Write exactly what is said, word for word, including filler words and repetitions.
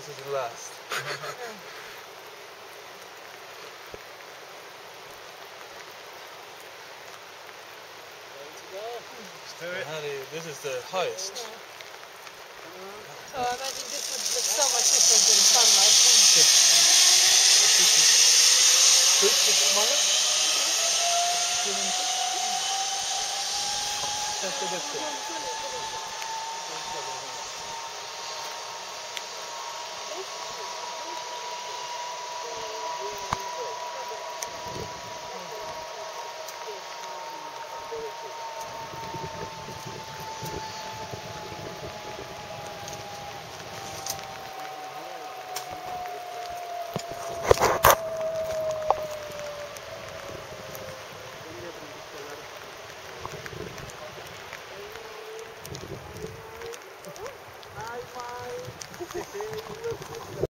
This is the last. Honey, this is the highest. Yeah. So I imagine this would look so much different in sunlight. That's the difference.